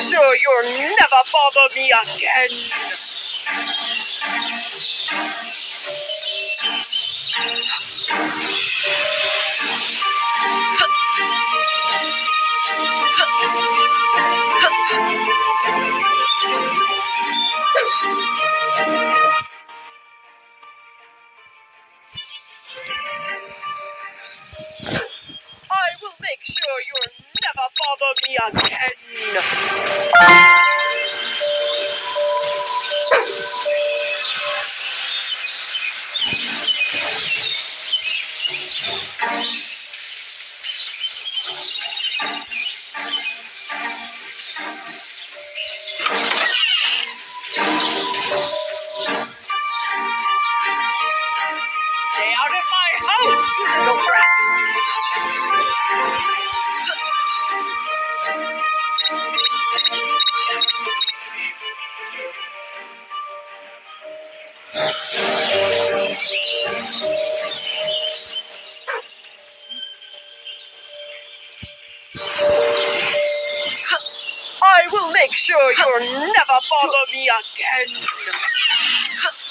sure you'll never bother me again. I will make sure you'll never bother me again. Stay out of my house, you little brat! I will make sure you'll never bother me again.